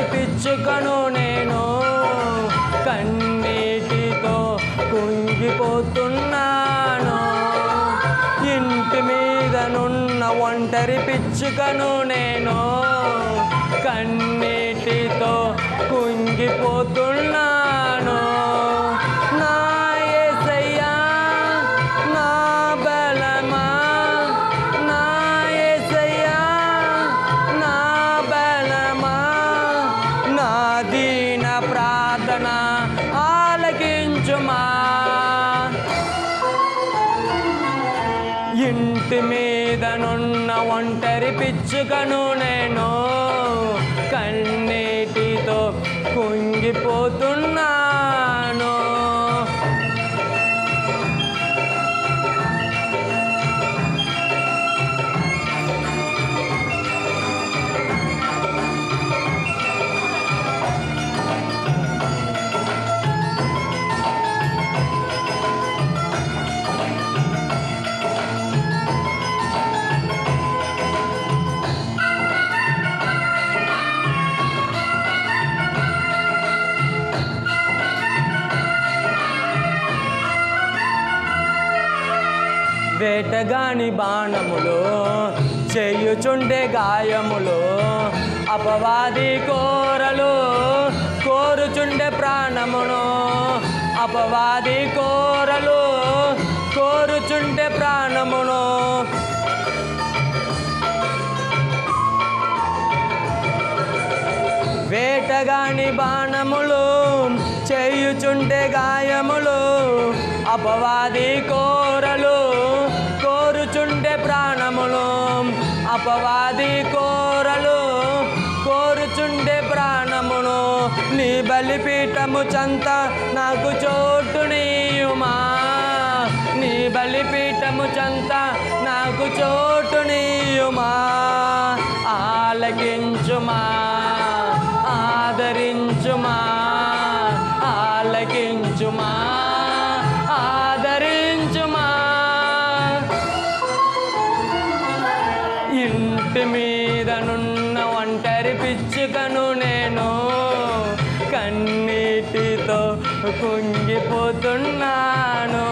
పిచ్చుకను నేను, కన్నీటితో కుంగిపోతున్నాను. ఇంటి మీదనున్న ఒంటరి పిచ్చుకను నేను, కన్నీటితో కుంగిపోతున్నాను. నా యేసయ్యా నా బలమా, నా యేసయ్యా నా బలమా, నా దీన ప్రార్థన ఆలకించుమా. ఇంటి మీదనున్న ఒంటరి పిచ్చుకను నేను, కన్నీటితో కుంగిపోతున్నాను. వేటగాని బాణములు చేయుచుండే గాయములు, అపవాది కోరలు కోరుచుండే ప్రాణమును, అపవాది కోరలు కోరుచుండే ప్రాణమును. వేటగాని బాణములు చేయుచుండే గాయములు, అపవాది కోరలు కోరుచుండే ప్రాణములు, అపవాది కోరలు కోరుచుండే ప్రాణమును. నీ బలిపీఠము చంత నాకు చోటునీయుమా, నీ బలిపీఠము చంత నాకు చోటునీయుమా. ఆలకించుమా, ఆదరించుమా, ఆలకించుమా, ఆదరించుమా. ఇంటి మీదనున్న ఒంటరి పిచ్చుకను నేను, కన్నీటితో కుంగిపోతున్నాను.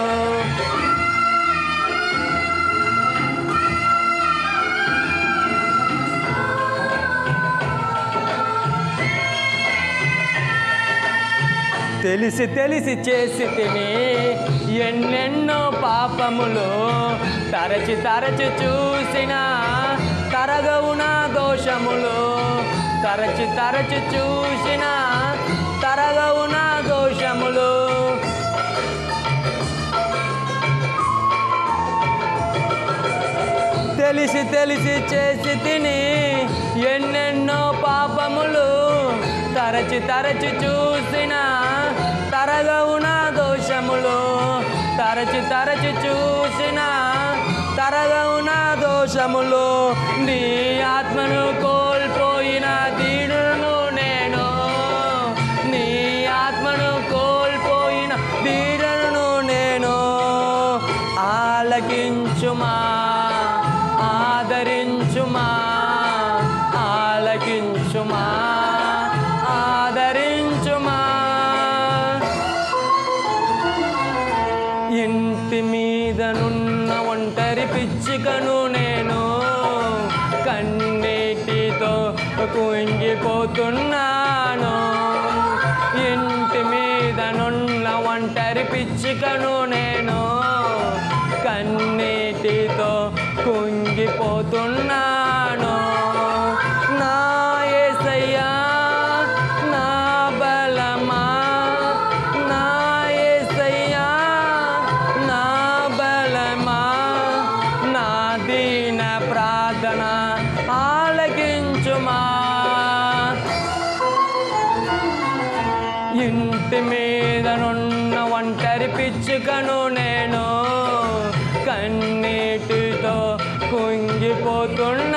తెలిసి తెలిసి చేసి తిని ఎన్నెన్నో పాపములు, తరచి తరచి చూసిన తరగవు నా దోషములు, తరచి తరచి చూసిన తరగవు నా దోషములు. తెలిసి తెలిసి చేసి తిని ఎన్నెన్నో పాపములు, తరచి తరచి చూసిన తరగవు నా దోషములు, తరచి తరచి చూసిన తరగవు నా దోషములు. నీ ఆత్మను కోల్పోయిన దీనును నేను, నీ ఆత్మను కోల్పోయిన దీనును నేను. ఆలకించుమా, ఆదరించుమా, ఆలకించుమా, ఆదరించుమా. ఇంటి మీదనున్న ఒంటరి పిచ్చుకను నేను, కన్నీటితో కుంగిపోతున్నాను. ఇంటి మీదనున్న ఒంటరి పిచ్చుకను నేను, కన్నీటితో కుంగిపోతున్నాను. నా యేసయ్యా నా బలమా, నా యేసయ్యా నా బలమా, నా దీన ప్రార్థన ఆలకించుమా. ఇంటి మీదనున్న ఒంటరి పిచ్చుకను నేను, కన్నీటితో కుంగిపోతున్నా.